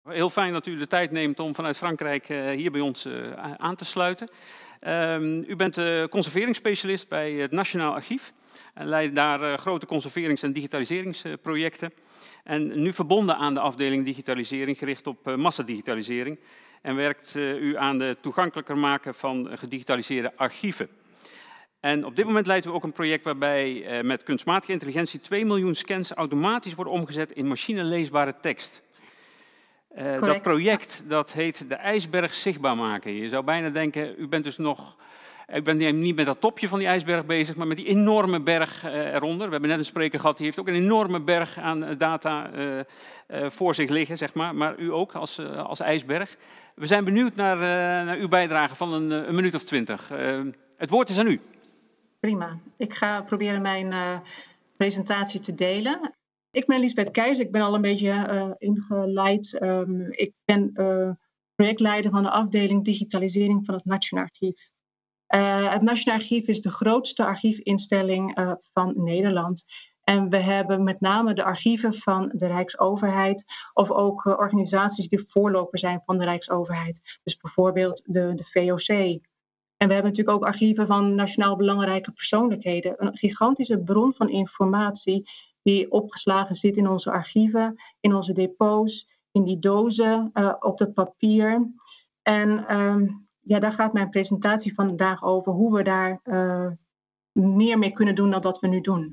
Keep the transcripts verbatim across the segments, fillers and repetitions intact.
Heel fijn dat u de tijd neemt om vanuit Frankrijk uh, hier bij ons uh, aan te sluiten. Um, u bent uh, conserveringsspecialist bij het Nationaal Archief en leidt daar uh, grote conserverings- en digitaliseringsprojecten. En nu verbonden aan de afdeling digitalisering gericht op uh, massadigitalisering. En werkt uh, u aan de toegankelijker maken van gedigitaliseerde archieven. En op dit moment leiden we ook een project waarbij uh, met kunstmatige intelligentie twee miljoen scans automatisch worden omgezet in machineleesbare tekst. Uh, dat project dat heet de ijsberg zichtbaar maken. Je zou bijna denken, u bent dus nog, u bent niet met dat topje van die ijsberg bezig, maar met die enorme berg uh, eronder. We hebben net een spreker gehad, die heeft ook een enorme berg aan data uh, uh, voor zich liggen, zeg maar. Maar u ook als, uh, als ijsberg. We zijn benieuwd naar, uh, naar uw bijdrage van een, een minuut of twintig. Uh, het woord is aan u. Prima. Ik ga proberen mijn uh, presentatie te delen. Ik ben Liesbeth Keijs, ik ben al een beetje uh, ingeleid. Um, ik ben uh, projectleider van de afdeling digitalisering van het Nationaal Archief. Uh, het Nationaal Archief is de grootste archiefinstelling uh, van Nederland. En we hebben met name de archieven van de Rijksoverheid of ook uh, organisaties die voorloper zijn van de Rijksoverheid. Dus bijvoorbeeld de, de V O C. En we hebben natuurlijk ook archieven van nationaal belangrijke persoonlijkheden. Een gigantische bron van informatie die opgeslagen zit in onze archieven, in onze depots, in die dozen, uh, op dat papier. En um, ja, daar gaat mijn presentatie vandaag over, hoe we daar uh, meer mee kunnen doen dan dat we nu doen.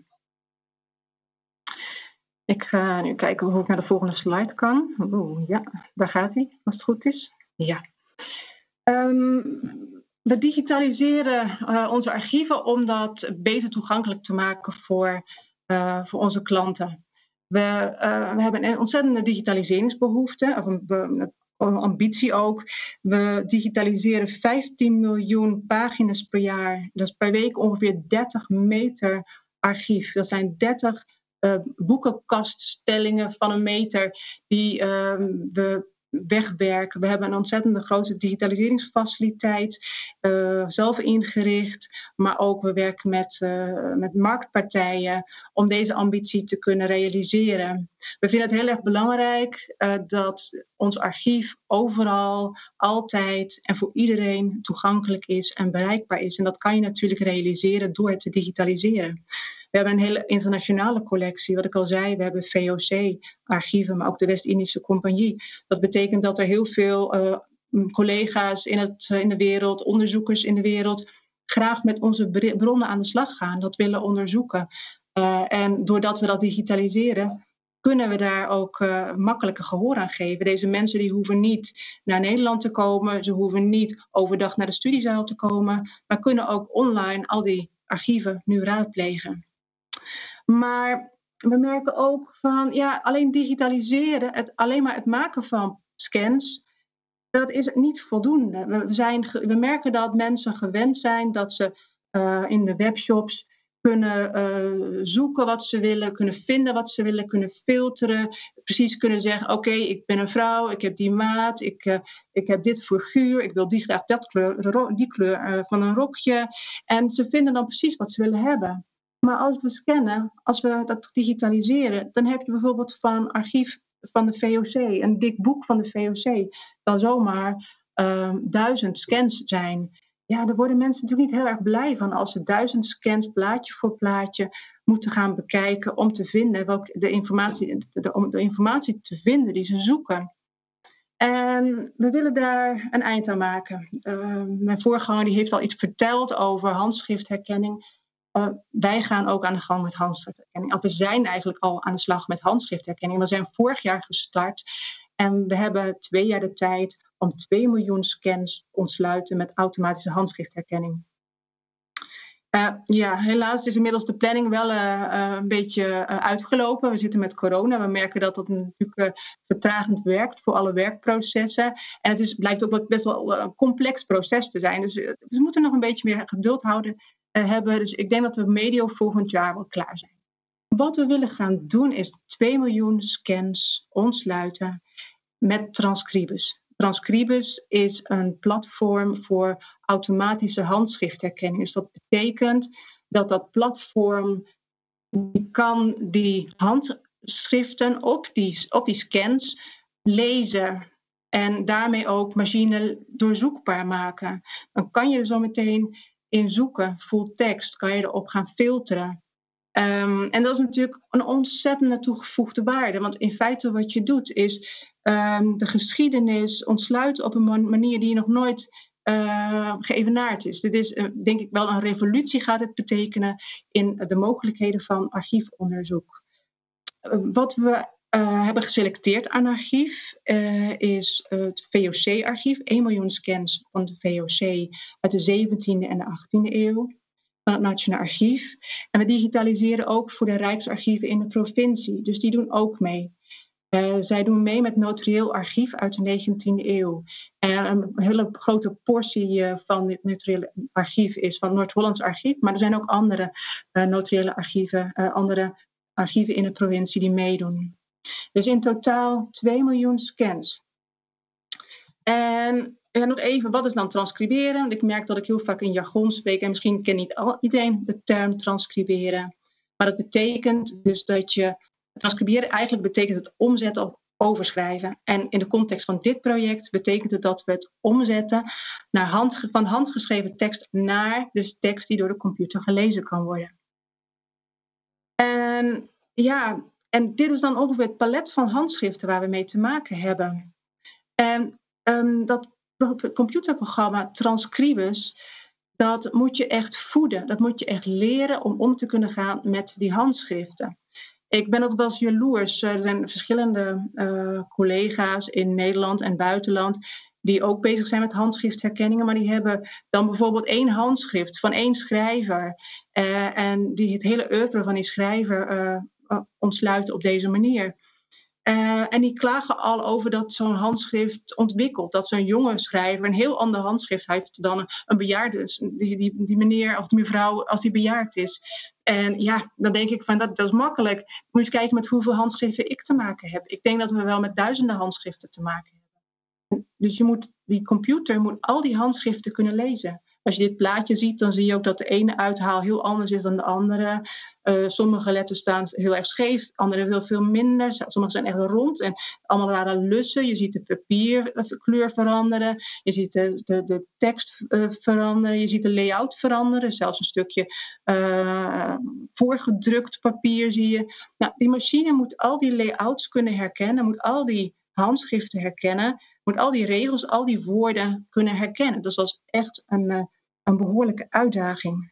Ik ga nu kijken hoe ik naar de volgende slide kan. Oeh, ja, daar gaat hij, als het goed is. Ja. Um, we digitaliseren uh, onze archieven om dat beter toegankelijk te maken voor Uh, voor onze klanten. We, uh, we hebben een ontzettende digitaliseringsbehoefte, of een, een, een ambitie ook. We digitaliseren vijftien miljoen pagina's per jaar. Dat is per week ongeveer dertig meter archief. Dat zijn dertig uh, boekenkaststellingen van een meter die uh, we wegwerken. We hebben een ontzettende grote digitaliseringsfaciliteit uh, zelf ingericht, maar ook we werken met, uh, met marktpartijen om deze ambitie te kunnen realiseren. We vinden het heel erg belangrijk uh, dat ons archief overal, altijd en voor iedereen toegankelijk is en bereikbaar is. En dat kan je natuurlijk realiseren door het te digitaliseren. We hebben een hele internationale collectie, wat ik al zei. We hebben V O C-archieven, maar ook de West-Indische Compagnie. Dat betekent dat er heel veel uh, collega's in, het, uh, in de wereld, onderzoekers in de wereld, graag met onze bronnen aan de slag gaan, dat willen onderzoeken. Uh, en doordat we dat digitaliseren, kunnen we daar ook uh, makkelijker gehoor aan geven. Deze mensen die hoeven niet naar Nederland te komen, ze hoeven niet overdag naar de studiezaal te komen, maar kunnen ook online al die archieven nu raadplegen. Maar we merken ook van, ja, alleen digitaliseren, het, alleen maar het maken van scans, dat is niet voldoende. We, zijn, we merken dat mensen gewend zijn dat ze uh, in de webshops kunnen uh, zoeken wat ze willen, kunnen vinden wat ze willen, kunnen filteren. Precies kunnen zeggen, oké, okay, ik ben een vrouw, ik heb die maat, ik, uh, ik heb dit figuur, ik wil die graag dat kleur, die kleur uh, van een rokje. En ze vinden dan precies wat ze willen hebben. Maar als we scannen, als we dat digitaliseren, dan heb je bijvoorbeeld van archief van de V O C, een dik boek van de V O C, dan zomaar uh, duizend scans zijn. Ja, daar worden mensen natuurlijk niet heel erg blij van als ze duizend scans plaatje voor plaatje moeten gaan bekijken om te vinden welke de informatie, de, om de informatie te vinden die ze zoeken. En we willen daar een eind aan maken. Uh, mijn voorganger die heeft al iets verteld over handschriftherkenning. Uh, wij gaan ook aan de gang met handschriftherkenning. Of we zijn eigenlijk al aan de slag met handschriftherkenning. We zijn vorig jaar gestart en we hebben twee jaar de tijd om twee miljoen scans te ontsluiten met automatische handschriftherkenning. Uh, ja, helaas is inmiddels de planning wel uh, uh, een beetje uh, uitgelopen. We zitten met corona. We merken dat dat natuurlijk uh, vertragend werkt voor alle werkprocessen. En het is, blijkt ook best wel een complex proces te zijn. Dus uh, we moeten nog een beetje meer geduld houden uh, hebben. Dus ik denk dat we medio volgend jaar wel klaar zijn. Wat we willen gaan doen is twee miljoen scans ontsluiten met Transcribus. Transcribus is een platform voor automatische handschriftherkenning. Dus dat betekent dat dat platform die kan die handschriften op die, op die scans lezen en daarmee ook machine doorzoekbaar maken. Dan kan je er zo meteen in zoeken, full text, kan je erop gaan filteren. Um, en dat is natuurlijk een ontzettende toegevoegde waarde. Want in feite wat je doet is um, de geschiedenis ontsluiten op een manier die nog nooit uh, geëvenaard is. Dit is uh, denk ik wel een revolutie gaat het betekenen in de mogelijkheden van archiefonderzoek. Uh, wat we uh, hebben geselecteerd aan archief uh, is het V O C-archief. één miljoen scans van de V O C uit de zeventiende en de achttiende eeuw. Van het Nationaal Archief. En we digitaliseren ook voor de Rijksarchieven in de provincie. Dus die doen ook mee. Uh, zij doen mee met notarieel archief uit de negentiende eeuw. En een hele grote portie uh, van dit notarieel archief is van Noord-Hollands Archief. Maar er zijn ook andere uh, notariële archieven, uh, andere archieven in de provincie die meedoen. Dus in totaal twee miljoen scans. En ja, nog even, wat is dan transcriberen? Want ik merk dat ik heel vaak in jargon spreek en misschien kent niet al, iedereen de term transcriberen. Maar dat betekent dus dat je, transcriberen eigenlijk betekent het omzetten of overschrijven. En in de context van dit project betekent het dat we het omzetten naar hand, van handgeschreven tekst naar dus tekst die door de computer gelezen kan worden. En ja, en dit is dan ongeveer het palet van handschriften waar we mee te maken hebben. En um, dat het computerprogramma Transcribus, dat moet je echt voeden. Dat moet je echt leren om om te kunnen gaan met die handschriften. Ik ben altijd wel eens jaloers. Er zijn verschillende uh, collega's in Nederland en buitenland die ook bezig zijn met handschriftherkenningen, maar die hebben dan bijvoorbeeld één handschrift van één schrijver uh, en die het hele oeuvre van die schrijver uh, uh, ontsluiten op deze manier. Uh, en die klagen al over dat zo'n handschrift ontwikkelt. Dat zo'n jonge schrijver een heel ander handschrift heeft dan een, een bejaarde. Dus die, die, die meneer of die mevrouw als die bejaard is. En ja, dan denk ik van dat, dat is makkelijk. Moet je eens kijken met hoeveel handschriften ik te maken heb. Ik denk dat we wel met duizenden handschriften te maken hebben. Dus je moet, die computer moet al die handschriften kunnen lezen. Als je dit plaatje ziet, dan zie je ook dat de ene uithaal heel anders is dan de andere. Uh, sommige letters staan heel erg scheef, andere heel veel minder. Sommige zijn echt rond en allemaal rare lussen. Je ziet de papierkleur veranderen. Je ziet de, de, de tekst uh, veranderen. Je ziet de layout veranderen. Zelfs een stukje uh, voorgedrukt papier zie je. Nou, die machine moet al die layouts kunnen herkennen. Moet al die handschriften herkennen. Moet al die regels, al die woorden kunnen herkennen. Dus dat is echt een, een behoorlijke uitdaging.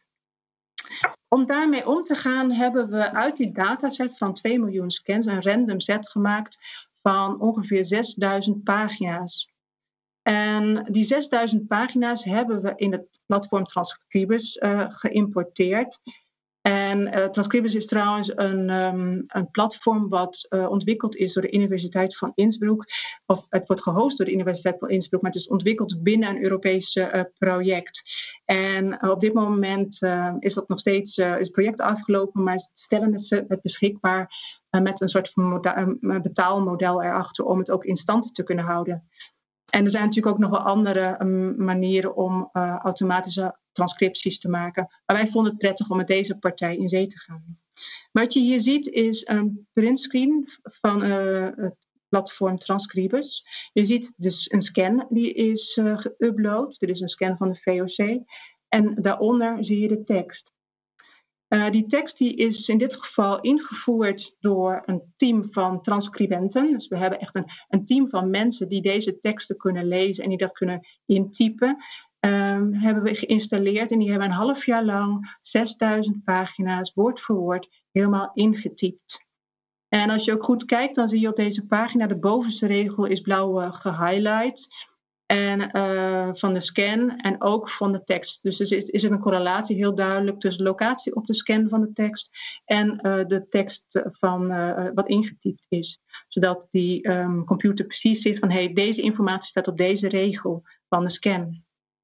Om daarmee om te gaan hebben we uit die dataset van twee miljoen scans een random set gemaakt van ongeveer zesduizend pagina's. En die zesduizend pagina's hebben we in het platform Transcribus uh, geïmporteerd. En uh, Transcribus is trouwens een, um, een platform wat uh, ontwikkeld is door de Universiteit van Innsbruck. Of het wordt gehost door de Universiteit van Innsbruck, maar het is ontwikkeld binnen een Europees uh, project. En uh, op dit moment uh, is dat nog steeds uh, is het project afgelopen, maar stellen het, het beschikbaar uh, met een soort van moda- uh, betaalmodel erachter om het ook in stand te kunnen houden. En er zijn natuurlijk ook nog wel andere um, manieren om uh, automatische transcripties te maken. Maar wij vonden het prettig om met deze partij in zee te gaan. Wat je hier ziet is een printscreen van uh, het platform Transcribus. Je ziet dus een scan die is uh, geüpload. Dit is een scan van de V O C. En daaronder zie je de tekst. Uh, die tekst die is in dit geval ingevoerd door een team van transcribenten. Dus we hebben echt een, een team van mensen die deze teksten kunnen lezen en die dat kunnen intypen. Um, hebben we geïnstalleerd en die hebben een half jaar lang zesduizend pagina's woord voor woord helemaal ingetypt. En als je ook goed kijkt, dan zie je op deze pagina de bovenste regel is blauw uh, gehighlight. En uh, van de scan en ook van de tekst. Dus er is, is er een correlatie heel duidelijk tussen de locatie op de scan van de tekst en uh, de tekst van uh, wat ingetypt is. Zodat die um, computer precies ziet van hey, deze informatie staat op deze regel van de scan.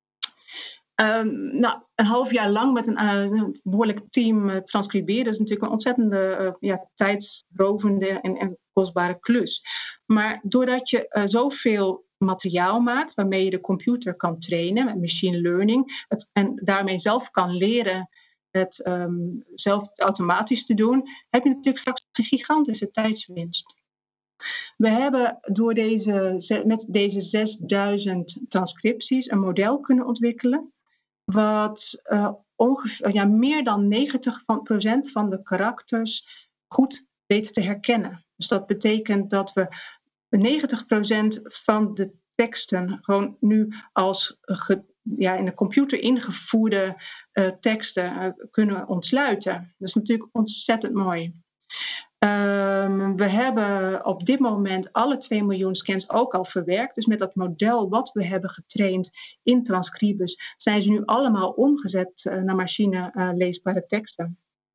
Um, nou, een half jaar lang met een, uh, een behoorlijk team uh, transcriberen is natuurlijk een ontzettende uh, ja, tijdsrovende en, en kostbare klus. Maar doordat je uh, zoveel materiaal maakt waarmee je de computer kan trainen met machine learning het, en daarmee zelf kan leren het um, zelf automatisch te doen, heb je natuurlijk straks een gigantische tijdswinst. We hebben door deze, met deze zesduizend transcripties een model kunnen ontwikkelen, wat uh, ongeveer, ja, meer dan negentig procent van de karakters goed weet te herkennen. Dus dat betekent dat we negentig procent van de teksten gewoon nu als ge, ja, in de computer ingevoerde uh, teksten uh, kunnen ontsluiten. Dat is natuurlijk ontzettend mooi. Um, we hebben op dit moment alle twee miljoen scans ook al verwerkt. Dus met dat model wat we hebben getraind in Transcribus zijn ze nu allemaal omgezet uh, naar machine uh, leesbare teksten.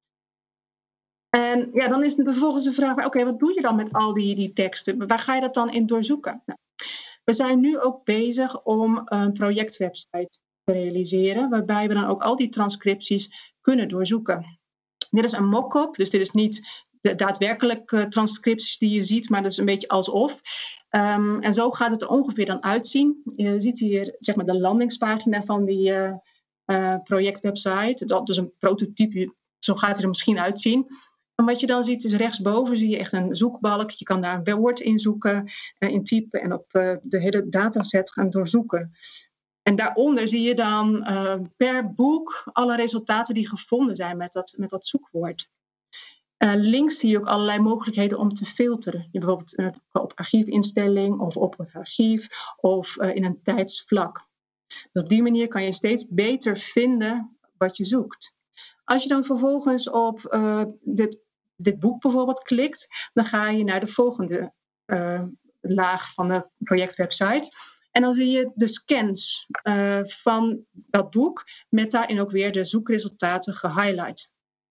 En ja, dan is het vervolgens de vraag, oké, okay, wat doe je dan met al die, die teksten? Waar ga je dat dan in doorzoeken? Nou, we zijn nu ook bezig om een projectwebsite te realiseren, waarbij we dan ook al die transcripties kunnen doorzoeken. Dit is een mock-up, dus dit is niet de daadwerkelijke transcripties die je ziet, maar dat is een beetje alsof. Um, en zo gaat het er ongeveer dan uitzien. Je ziet hier zeg maar de landingspagina van die uh, uh, projectwebsite. Dat is een prototype, zo gaat het er misschien uitzien. En wat je dan ziet is rechtsboven zie je echt een zoekbalk. Je kan daar een woord in zoeken, uh, in typen en op uh, de hele dataset gaan doorzoeken. En daaronder zie je dan uh, per boek alle resultaten die gevonden zijn met dat, met dat zoekwoord. Uh, links zie je ook allerlei mogelijkheden om te filteren. Je bijvoorbeeld uh, op archiefinstelling of op het archief of uh, in een tijdsvlak. Dus op die manier kan je steeds beter vinden wat je zoekt. Als je dan vervolgens op uh, dit, dit boek bijvoorbeeld klikt, dan ga je naar de volgende uh, laag van de projectwebsite. En dan zie je de scans uh, van dat boek met daarin ook weer de zoekresultaten gehighlight.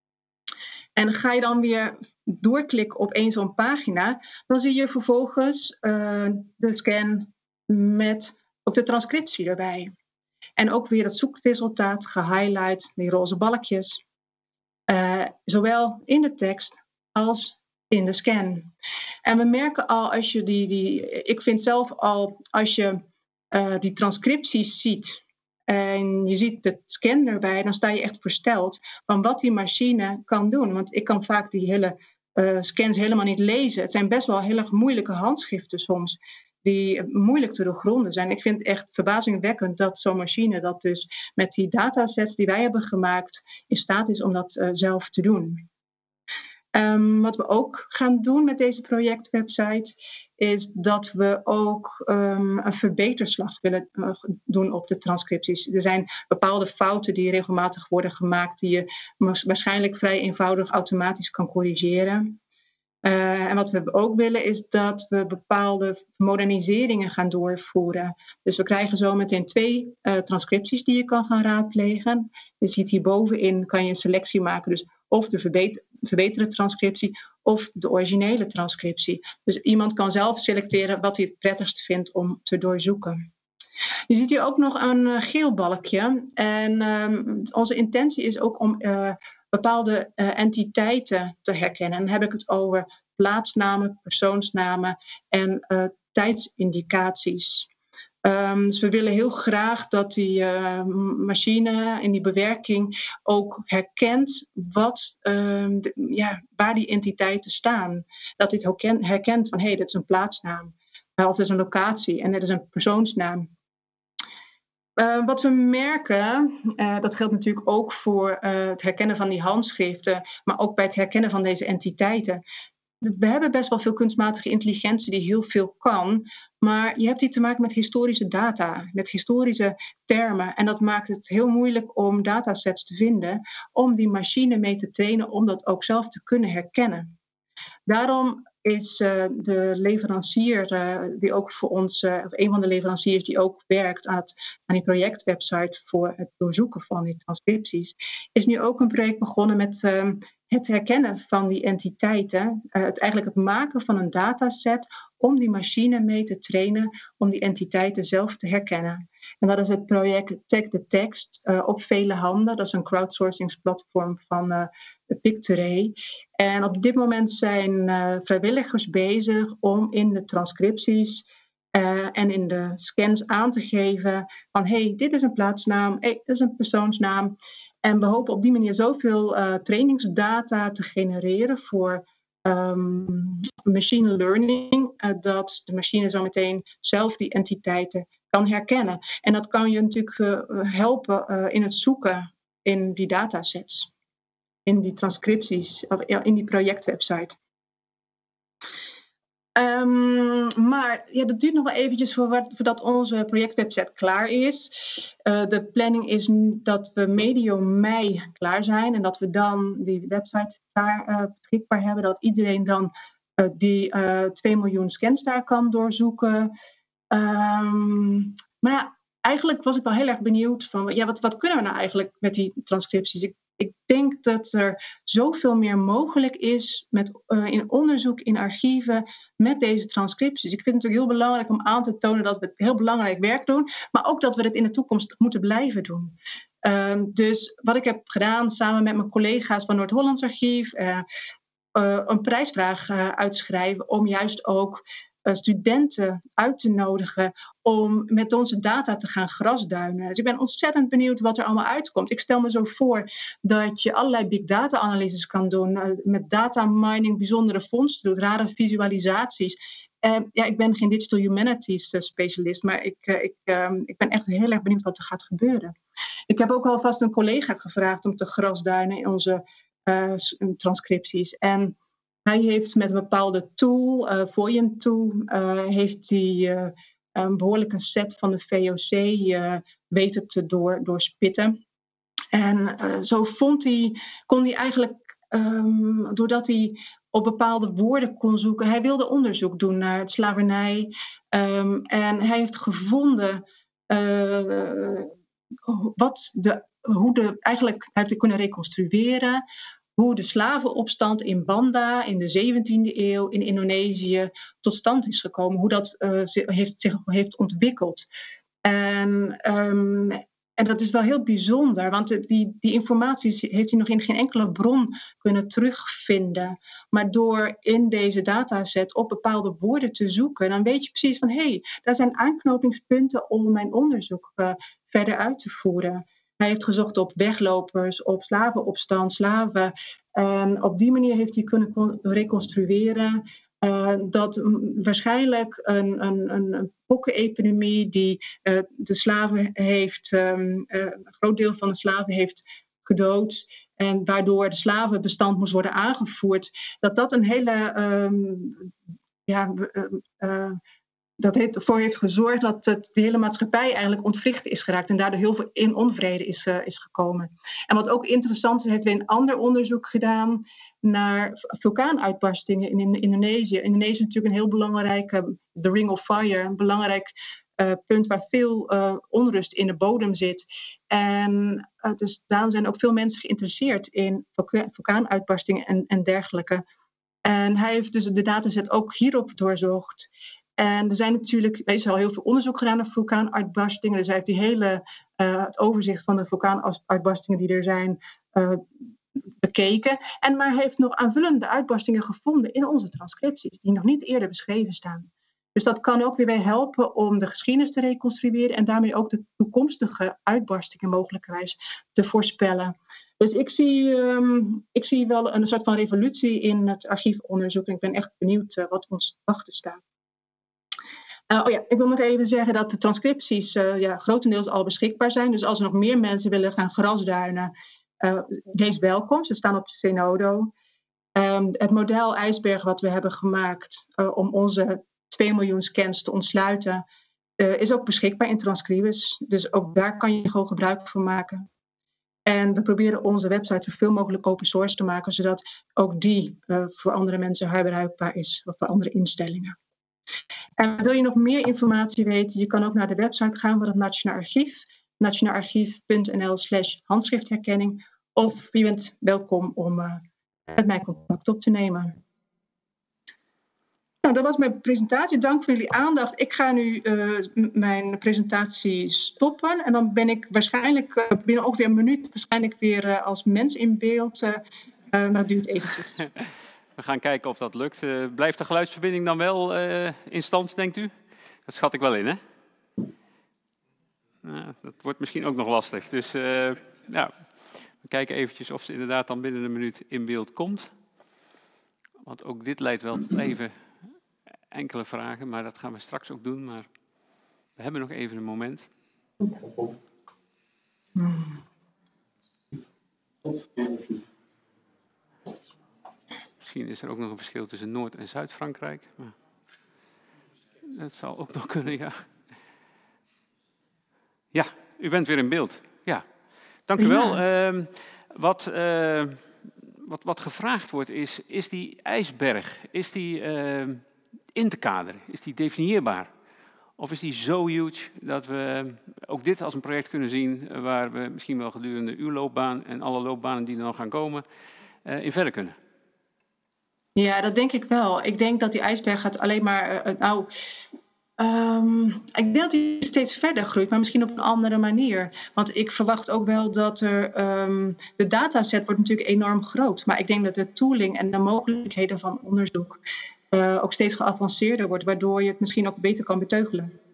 En ga je dan weer doorklikken op één zo'n pagina, dan zie je vervolgens uh, de scan met ook de transcriptie erbij. En ook weer het zoekresultaat gehighlight, die roze balkjes. Uh, zowel in de tekst als in de scan. En we merken al als je die, die ik vind zelf al, als je uh, die transcripties ziet en je ziet de scan erbij, dan sta je echt versteld van wat die machine kan doen. Want ik kan vaak die hele uh, scans helemaal niet lezen. Het zijn best wel heel erg moeilijke handschriften soms, die moeilijk te doorgronden zijn. Ik vind het echt verbazingwekkend dat zo'n machine dat dus met die datasets die wij hebben gemaakt in staat is om dat uh, zelf te doen. Um, wat we ook gaan doen met deze projectwebsite is dat we ook um, een verbeterslag willen uh, doen op de transcripties. Er zijn bepaalde fouten die regelmatig worden gemaakt die je waarschijnlijk vrij eenvoudig automatisch kan corrigeren. Uh, en wat we ook willen is dat we bepaalde moderniseringen gaan doorvoeren. Dus we krijgen zo meteen twee uh, transcripties die je kan gaan raadplegen. Je ziet hierbovenin kan je een selectie maken. Dus of de verbeter, verbeterde transcriptie of de originele transcriptie. Dus iemand kan zelf selecteren wat hij het prettigst vindt om te doorzoeken. Je ziet hier ook nog een uh, geel balkje. En um, onze intentie is ook om uh, bepaalde uh, entiteiten te herkennen. En dan heb ik het over plaatsnamen, persoonsnamen en uh, tijdsindicaties. Um, dus we willen heel graag dat die uh, machine in die bewerking ook herkent wat, uh, de, ja, waar die entiteiten staan. Dat dit herkent, herkent van hé, hey, dit is een plaatsnaam. Uh, of dit is een locatie en dit is een persoonsnaam. Uh, wat we merken, uh, dat geldt natuurlijk ook voor uh, het herkennen van die handschriften, maar ook bij het herkennen van deze entiteiten. We hebben best wel veel kunstmatige intelligentie die heel veel kan, maar je hebt hier te maken met historische data, met historische termen. En dat maakt het heel moeilijk om datasets te vinden, om die machine mee te trainen, om dat ook zelf te kunnen herkennen. Daarom is uh, de leverancier, uh, die ook voor ons, uh, of een van de leveranciers die ook werkt aan, het, aan die projectwebsite voor het doorzoeken van die transcripties, is nu ook een project begonnen met uh, het herkennen van die entiteiten, uh, het, eigenlijk het maken van een dataset om die machine mee te trainen, om die entiteiten zelf te herkennen. En dat is het project Tag the Text uh, op vele handen. Dat is een crowdsourcingsplatform van uh, de Pictoray. En op dit moment zijn uh, vrijwilligers bezig om in de transcripties uh, en in de scans aan te geven van hé, hey, dit is een plaatsnaam, hey, dit is een persoonsnaam. En we hopen op die manier zoveel uh, trainingsdata te genereren voor um, machine learning, uh, dat de machine zo meteen zelf die entiteiten kan herkennen. En dat kan je natuurlijk uh, helpen uh, in het zoeken in die datasets, in die transcripties, of in die projectwebsite. Um, maar ja, dat duurt nog wel eventjes voordat onze projectwebsite klaar is. Uh, de planning is dat we medio mei klaar zijn en dat we dan die website daar uh, beschikbaar hebben. Dat iedereen dan uh, die uh, twee miljoen scans daar kan doorzoeken. Um, maar ja, eigenlijk was ik wel heel erg benieuwd van, ja, wat, wat kunnen we nou eigenlijk met die transcripties? Ik, ik denk dat er zoveel meer mogelijk is met, uh, in onderzoek, in archieven, met deze transcripties. Ik vind het natuurlijk heel belangrijk om aan te tonen dat we heel belangrijk werk doen, maar ook dat we het in de toekomst moeten blijven doen. Um, dus wat ik heb gedaan samen met mijn collega's van Noord-Hollands Archief, uh, uh, een prijsvraag uh, uitschrijven om juist ook uh, studenten uit te nodigen om met onze data te gaan grasduinen. Dus ik ben ontzettend benieuwd wat er allemaal uitkomt. Ik stel me zo voor dat je allerlei big data analyses kan doen, uh, met data mining bijzondere vondsten doet, rare visualisaties. Uh, ja, ik ben geen digital humanities uh, specialist, maar ik, uh, ik, uh, ik ben echt heel erg benieuwd wat er gaat gebeuren. Ik heb ook alvast een collega gevraagd om te grasduinen in onze uh, transcripties. En hij heeft met een bepaalde tool, uh, Voyant tool, uh, heeft hij uh, een behoorlijke set van de V O C uh, weten te door, doorspitten. En uh, zo vond hij, kon hij eigenlijk, um, doordat hij op bepaalde woorden kon zoeken, hij wilde onderzoek doen naar het slavernij. Um, en hij heeft gevonden uh, wat de, hoe de, eigenlijk hij heeft kunnen reconstrueren hoe de slavenopstand in Banda in de zeventiende eeuw in Indonesië tot stand is gekomen. Hoe dat uh, heeft, zich heeft ontwikkeld. En, um, en dat is wel heel bijzonder, want die, die informatie heeft hij nog in geen enkele bron kunnen terugvinden. Maar door in deze dataset op bepaalde woorden te zoeken, dan weet je precies van, hé, hey, daar zijn aanknopingspunten om mijn onderzoek uh, verder uit te voeren. Hij heeft gezocht op weglopers, op slavenopstand, slaven. En op die manier heeft hij kunnen reconstrueren uh, dat waarschijnlijk een, een, een pokkenepidemie die uh, de slaven heeft, um, uh, een groot deel van de slaven heeft gedood en waardoor de slavenbestand moest worden aangevoerd, dat dat een hele um, ja, uh, uh, dat ervoor heeft gezorgd dat het, de hele maatschappij eigenlijk ontwricht is geraakt en daardoor heel veel in onvrede is, uh, is gekomen. En wat ook interessant is, heeft hij een ander onderzoek gedaan naar vulkaanuitbarstingen in, in Indonesië. Indonesië is natuurlijk een heel belangrijk, uh, de Ring of Fire, een belangrijk uh, punt waar veel uh, onrust in de bodem zit. En uh, dus daarom zijn ook veel mensen geïnteresseerd in vulka- vulkaanuitbarstingen en, en dergelijke. En hij heeft dus de dataset ook hierop doorzocht. En er zijn natuurlijk, er is al heel veel onderzoek gedaan naar vulkaanuitbarstingen. Dus hij heeft die hele, uh, het overzicht van de vulkaanuitbarstingen die er zijn uh, bekeken. En maar heeft nog aanvullende uitbarstingen gevonden in onze transcripties, die nog niet eerder beschreven staan. Dus dat kan ook weer bij helpen om de geschiedenis te reconstrueren en daarmee ook de toekomstige uitbarstingen mogelijkerwijs te voorspellen. Dus ik zie, um, ik zie wel een soort van revolutie in het archiefonderzoek en ik ben echt benieuwd uh, wat ons te wachten staat. Uh, oh ja, ik wil nog even zeggen dat de transcripties uh, ja, grotendeels al beschikbaar zijn. Dus als er nog meer mensen willen gaan grasduinen, uh, wees welkom. Ze staan op Zenodo. Um, het model IJsberg wat we hebben gemaakt uh, om onze twee miljoen scans te ontsluiten, uh, is ook beschikbaar in Transcribus. Dus ook daar kan je gewoon gebruik van maken. En we proberen onze website zoveel mogelijk open source te maken, zodat ook die uh, voor andere mensen herbruikbaar is, of voor andere instellingen. En wil je nog meer informatie weten, je kan ook naar de website gaan van het Nationaal Archief, nationaalarchief.nl slash handschriftherkenning, of je bent welkom om uh, met mij contact op te nemen. Nou, dat was mijn presentatie. Dank voor jullie aandacht. Ik ga nu uh, mijn presentatie stoppen en dan ben ik waarschijnlijk uh, binnen ongeveer een minuut waarschijnlijk weer uh, als mens in beeld. Uh, uh, maar dat duurt eventjes. We gaan kijken of dat lukt. Uh, blijft de geluidsverbinding dan wel uh, in stand, denkt u? Dat schat ik wel in, hè? Nou, dat wordt misschien ook nog lastig. Dus uh, ja, we kijken eventjes of ze inderdaad dan binnen een minuut in beeld komt. Want ook dit leidt wel tot even enkele vragen, maar dat gaan we straks ook doen. Maar we hebben nog even een moment. Misschien is er ook nog een verschil tussen Noord- en Zuid-Frankrijk. Maar dat zal ook nog kunnen, ja. Ja, u bent weer in beeld. Ja, dank u wel. Ja. Uh, wat, uh, wat, wat gevraagd wordt is, is die ijsberg, is die uh, in te kaderen? Is die definieerbaar? Of is die zo huge dat we ook dit als een project kunnen zien waar we misschien wel gedurende uw loopbaan en alle loopbanen die er nog gaan komen, uh, in verder kunnen? Ja, dat denk ik wel. Ik denk dat die ijsberg gaat alleen maar, uh, nou, um, ik denk dat die steeds verder groeit, maar misschien op een andere manier. Want ik verwacht ook wel dat er, um, de dataset wordt natuurlijk enorm groot, maar ik denk dat de tooling en de mogelijkheden van onderzoek uh, ook steeds geavanceerder wordt, waardoor je het misschien ook beter kan beteugelen.